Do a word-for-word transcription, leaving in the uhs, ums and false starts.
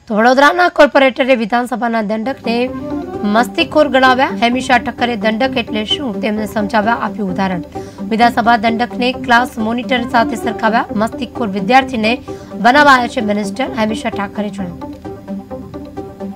તો વડોદરાના કોર્પોરેટરે વિધાનસભાના દંડકને મસ્તીખોર ગણાવ્યા। હેમિશા ઠક્કરે દંડક એટલે શું તેમને સમજાવવા આપ્યું ઉદાહરણ। વિધાનસભા દંડકને ક્લાસ મોનિટર સાથે સરખાવ્યા। મસ્તીખોર વિદ્યાર્થીને બનાવાયા છે મિનિસ્ટર, હેમિશા ઠાકરે જણાવ્યું।